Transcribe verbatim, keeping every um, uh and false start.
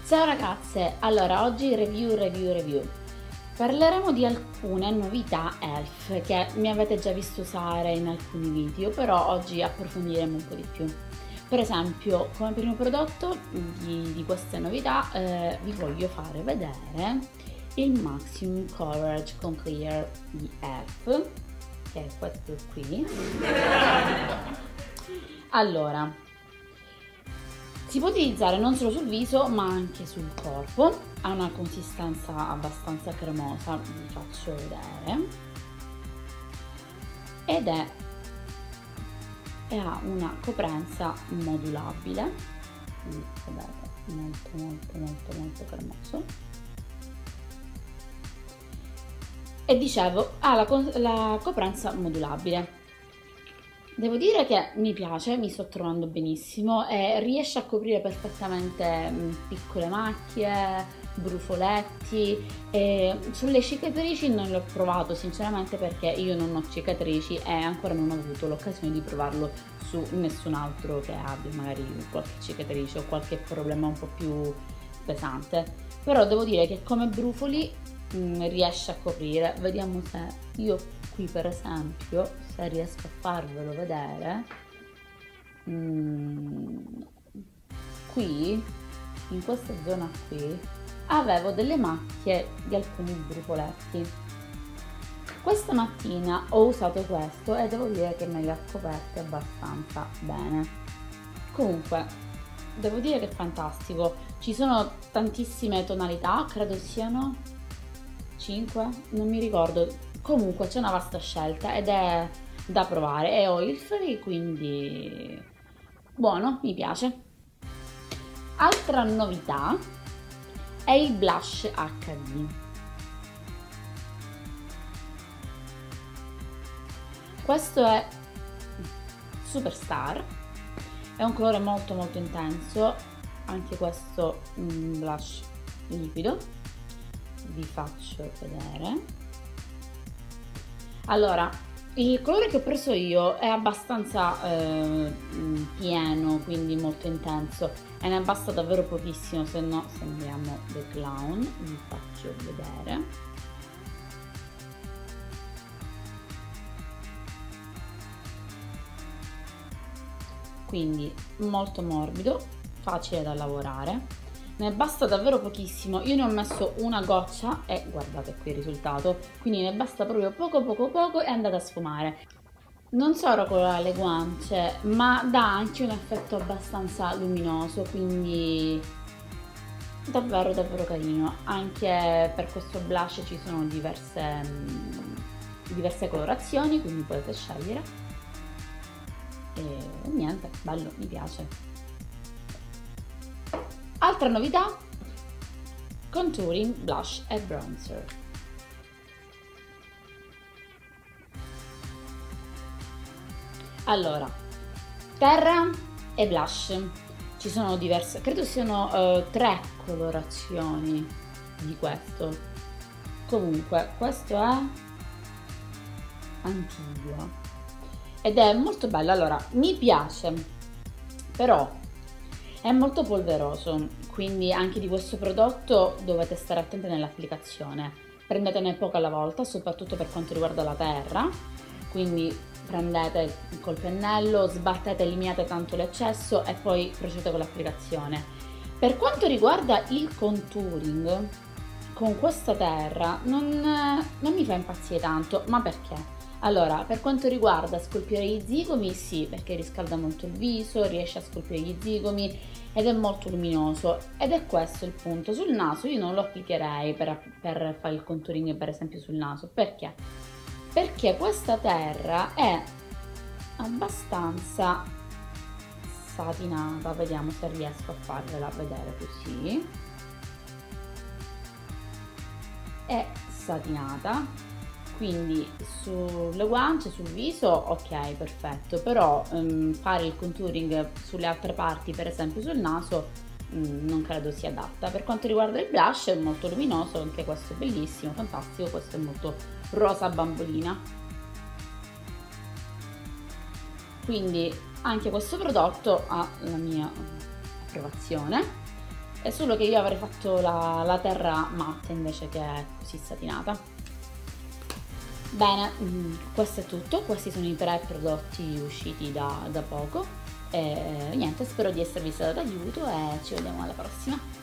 Ciao ragazze, allora oggi review, review, review. Parleremo di alcune novità E L F che mi avete già visto usare in alcuni video, però oggi approfondiremo un po' di più. Per esempio, come primo prodotto di, di queste novità eh, vi voglio fare vedere il Maximum Coverage con Clear di E L F, che è questo qui. Allora, si può utilizzare non solo sul viso ma anche sul corpo, ha una consistenza abbastanza cremosa, vi faccio vedere, ed è e ha una coprenza modulabile, quindi vedete, molto molto molto molto cremoso, e dicevo ha la, la coprenza modulabile. Devo dire che mi piace, mi sto trovando benissimo e riesce a coprire perfettamente piccole macchie, brufoletti. E sulle cicatrici non l'ho provato sinceramente perché io non ho cicatrici e ancora non ho avuto l'occasione di provarlo su nessun altro che abbia magari qualche cicatrice o qualche problema un po' più pesante. Però devo dire che come brufoli mh, riesce a coprire. Vediamo se io qui per esempio, se riesco a farvelo vedere, mm, qui in questa zona qui avevo delle macchie di alcuni brufoletti. Questa mattina ho usato questo e devo dire che me li ha coperti abbastanza bene. Comunque devo dire che è fantastico, ci sono tantissime tonalità, credo siano cinque, non mi ricordo. Comunque c'è una vasta scelta ed è da provare, è oil free, quindi buono, mi piace. Altra novità è il blush acca di. Questo è Superstar, è un colore molto molto intenso, anche questo un blush liquido, vi faccio vedere. Allora, il colore che ho preso io è abbastanza eh, pieno, quindi molto intenso e ne basta davvero pochissimo, se no sembriamo The Clown, vi faccio vedere. Quindi molto morbido, facile da lavorare. Ne basta davvero pochissimo, io ne ho messo una goccia e guardate qui il risultato, quindi ne basta proprio poco poco poco e andate a sfumare. Non solo colora le guance, ma dà anche un effetto abbastanza luminoso, quindi davvero davvero carino. Anche per questo blush ci sono diverse, diverse colorazioni, quindi potete scegliere. E niente, bello, mi piace. Altra novità, contouring, blush e bronzer. Allora, terra e blush, ci sono diverse, credo siano uh, tre colorazioni di questo. Comunque, questo è Antigua ed è molto bello. Allora, mi piace, però è molto polveroso, quindi anche di questo prodotto dovete stare attenti nell'applicazione. Prendetene poco alla volta, soprattutto per quanto riguarda la terra, quindi prendete col pennello, sbattete, eliminate tanto l'eccesso e poi procedete con l'applicazione. Per quanto riguarda il contouring, con questa terra non, non mi fa impazzire tanto, ma perché? Allora, per quanto riguarda scolpire gli zigomi, sì, perché riscalda molto il viso, riesce a scolpire gli zigomi ed è molto luminoso, ed è questo il punto. Sul naso io non lo applicherei per, per fare il contouring per esempio sul naso, perché? Perché questa terra è abbastanza satinata, vediamo se riesco a farvela vedere così, è satinata. Quindi sulle guance, sul viso, ok, perfetto, però um, fare il contouring sulle altre parti, per esempio sul naso, um, non credo sia adatta. Per quanto riguarda il blush è molto luminoso, anche questo è bellissimo, fantastico, questo è molto rosa bambolina. Quindi anche questo prodotto ha la mia approvazione. è solo che io avrei fatto la, la terra matta invece che così satinata. Bene, mm, questo è tutto, questi sono i tre prodotti usciti da, da poco e niente, spero di esservi stata d'aiuto e ci vediamo alla prossima.